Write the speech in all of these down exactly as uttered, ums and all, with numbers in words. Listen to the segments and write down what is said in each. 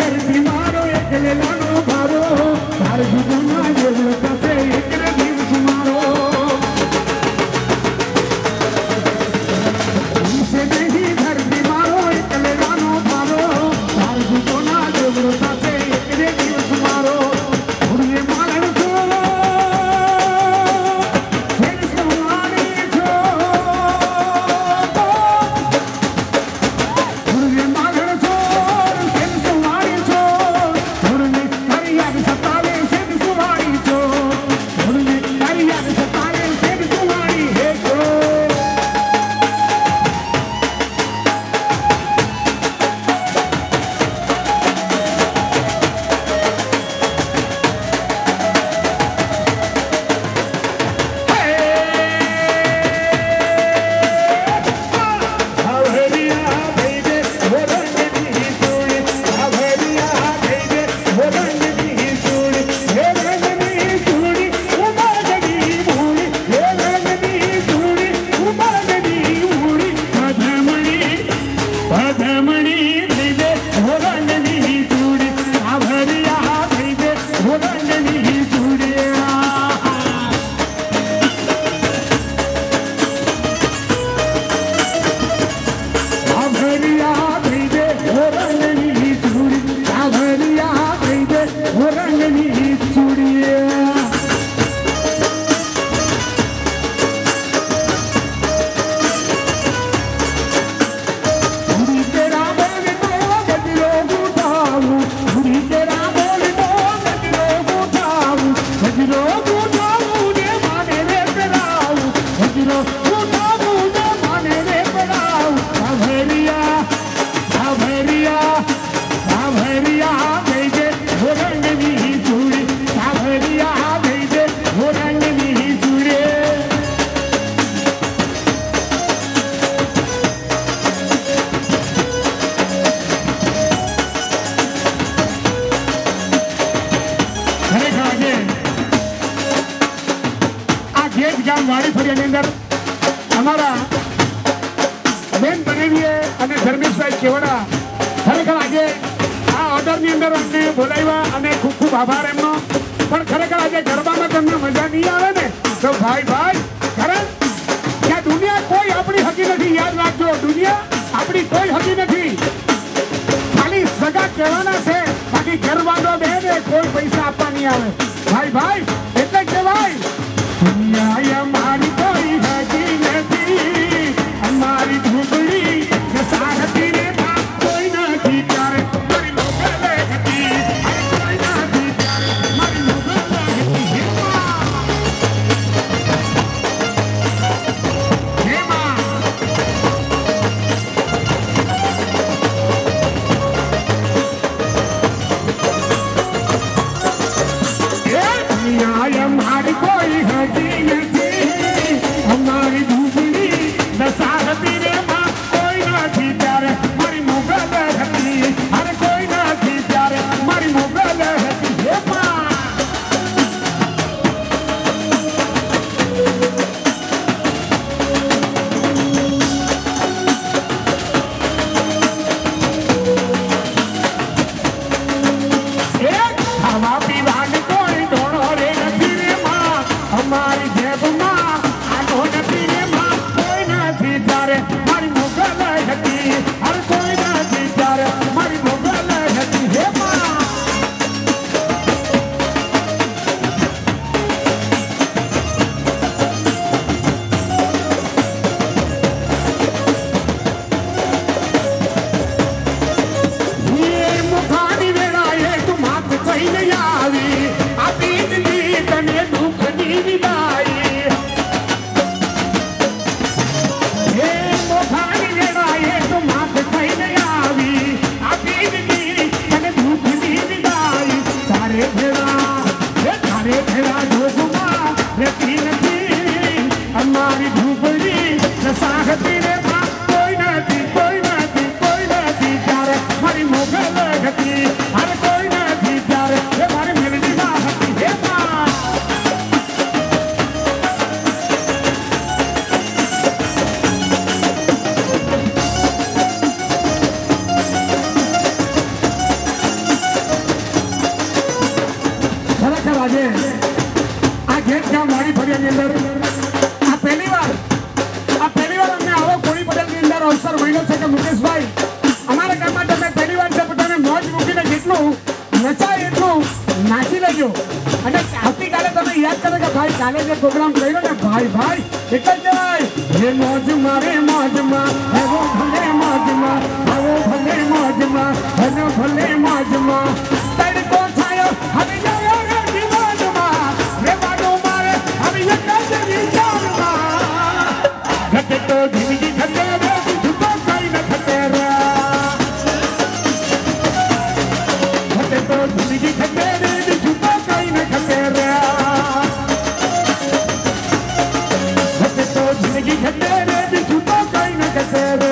Yeah. આજે આ ઘેજ ગામ વાડી ફળિયાની અંદર આ પહેલી વાર આ પહેલી વાર અમને આવો કોળી પટેલની અંદર અવસર મળ્યો છે કે મુકેશભાઈ અમારા ગામમાં તમે પહેલી વાર છે પોતાને મોજ મૂકીને જેટલું નચાય એટલું નાચી લેજો અને આવતીકાલે તમે યાદ કરો કે ભાઈ કાલે જે પ્રોગ્રામ કર્યો ને ભાઈ ભાઈ એક જ જવાય હે મોજ મારે મોજમાં હેવો ભલે મોજમાં હેવો ભલે મોજમાં હેવો ભલે મોજમાં તડકો છાયો હવે જાયો રે જીવનમાં રે બાડો મારે હવે એક જ વિચારમાં ઘટે તો જિંદગી ઘટે રે જુદો કઈ ન ઘટે રે ઘટે તો જિંદગી ઘટે રે જુદો કઈ ન ઘટે રે ઘટે તો જિંદગી ઘટે રે જુદો કઈ ન ઘટે રે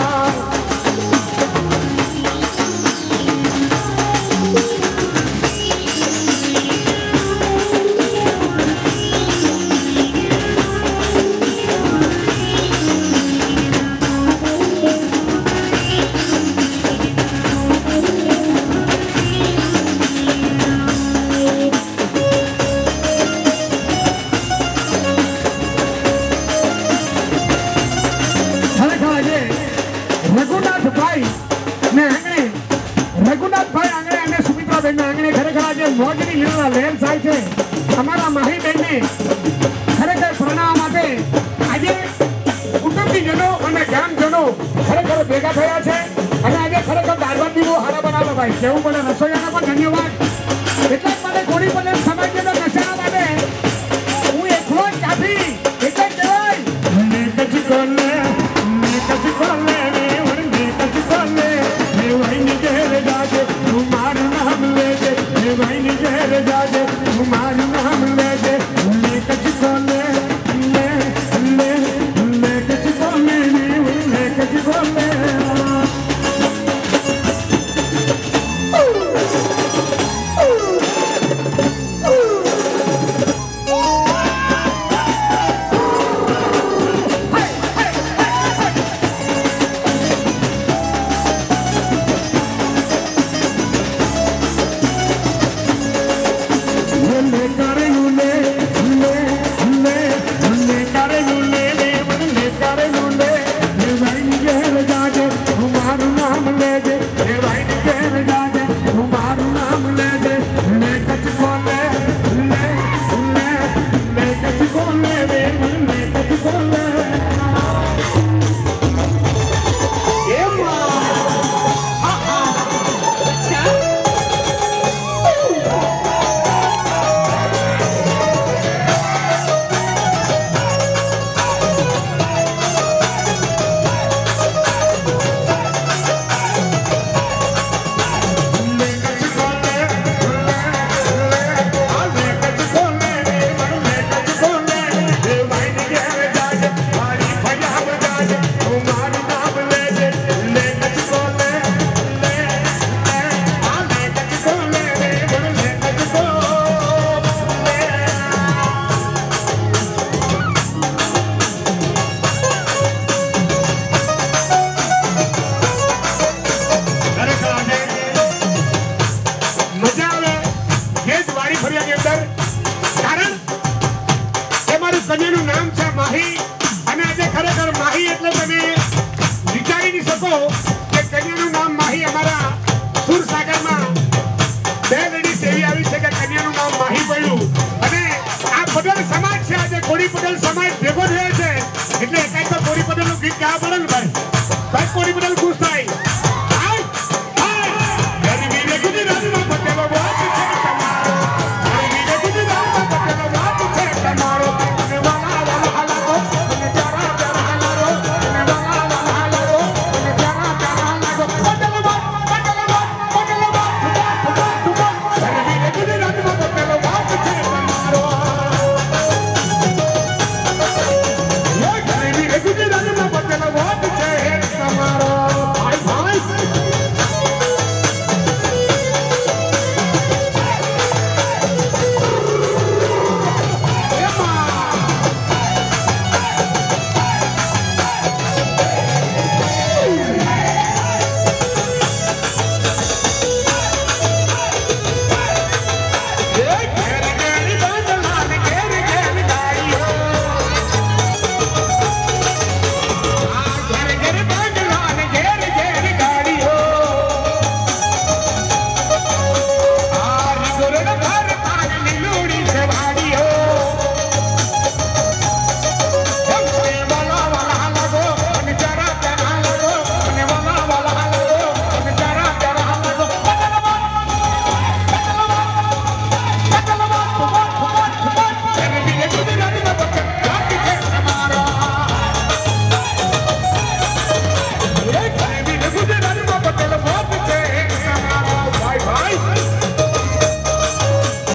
અમારા માહી બેનને ખરેખર પ્રણામ માટે આજે કુટુંબીજનો અને ગામજનો ખરેખર ભેગા થયા છે અને આજે ખરેખર દાળભાત દીવો હારા બનાવો ભાઈ કેવું પડે રસોઈયાને પણ ધન્યવાદ એટલા જ માટે કોળી પટેલ સમાજના નશાના માટે હું એકલો જ કાફી એટલે જ કહેવાય મને કચ્છી કોલે મને કચ્છી કોલે મને કચ્છી કોલે હે ભાઈની ઘેર જાજે તું મારું નામ લેજે હે ભાઈની ઘેર જાજે તું મારું નામ લેજે મને કચ્છી કોલે લે લે લે કચ્છી કોલે લે કચ્છી કોલે કન્યાનું નામ છે માહી